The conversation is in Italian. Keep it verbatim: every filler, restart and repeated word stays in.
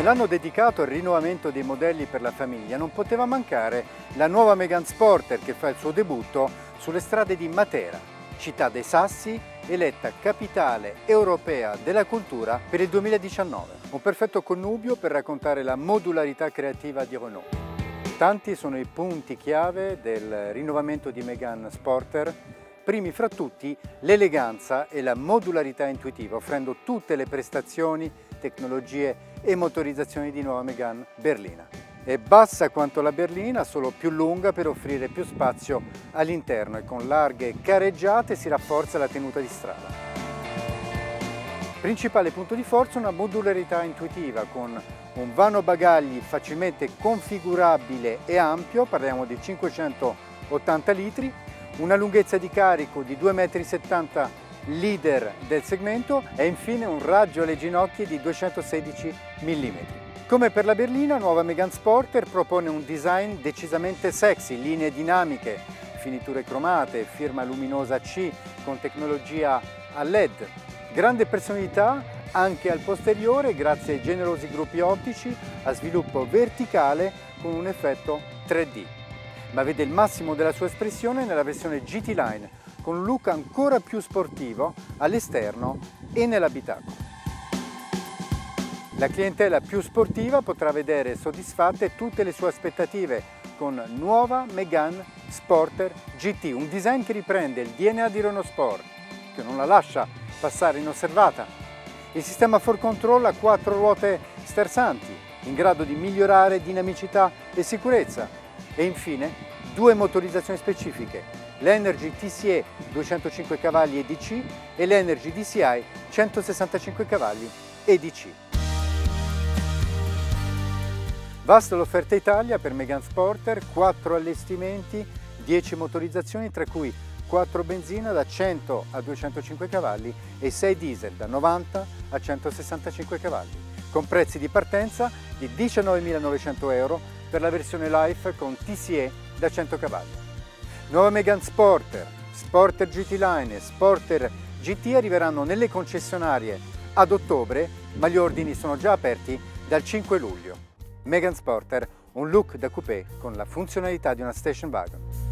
Nell'anno dedicato al rinnovamento dei modelli per la famiglia non poteva mancare la nuova Megane Sporter che fa il suo debutto sulle strade di Matera, città dei Sassi, eletta capitale europea della cultura per il duemiladiciannove. Un perfetto connubio per raccontare la modularità creativa di Renault. Tanti sono i punti chiave del rinnovamento di Megane Sporter, primi fra tutti l'eleganza e la modularità intuitiva, offrendo tutte le prestazioni, tecnologie e motorizzazioni di nuova Megane berlina. È bassa quanto la berlina, solo più lunga per offrire più spazio all'interno e con larghe careggiate si rafforza la tenuta di strada. Principale punto di forza una modularità intuitiva con un vano bagagli facilmente configurabile e ampio, parliamo di cinquecentottanta litri, una lunghezza di carico di due virgola settanta metri, leader del segmento, e infine un raggio alle ginocchia di duecentosedici millimetri. Come per la berlina, nuova Megane Sporter propone un design decisamente sexy, linee dinamiche, finiture cromate, firma luminosa C con tecnologia a L E D. Grande personalità anche al posteriore grazie ai generosi gruppi ottici a sviluppo verticale con un effetto tre D. Ma vede il massimo della sua espressione nella versione G T Line, con un look ancora più sportivo all'esterno e nell'abitacolo. La clientela più sportiva potrà vedere soddisfatte tutte le sue aspettative con nuova Megane Sporter G T, un design che riprende il D N A di Renault Sport, che non la lascia passare inosservata. Il sistema quattro Control ha quattro ruote sterzanti, in grado di migliorare dinamicità e sicurezza. E infine due motorizzazioni specifiche, l'Energy T C E duecentocinque cavalli E D C e l'Energy D C I centosessantacinque cavalli E D C. Vasta l'offerta Italia per Megane Sporter, quattro allestimenti, dieci motorizzazioni, tra cui quattro benzina da cento a duecentocinque cavalli e sei diesel da novanta a centosessantacinque cavalli, con prezzi di partenza di diciannovemilanovecento euro per la versione Life con T C E da cento cavalli. Nuova Megane Sporter, Sporter G T Line e Sporter G T arriveranno nelle concessionarie ad ottobre, ma gli ordini sono già aperti dal cinque luglio. Megane Sporter, un look da coupé con la funzionalità di una station wagon.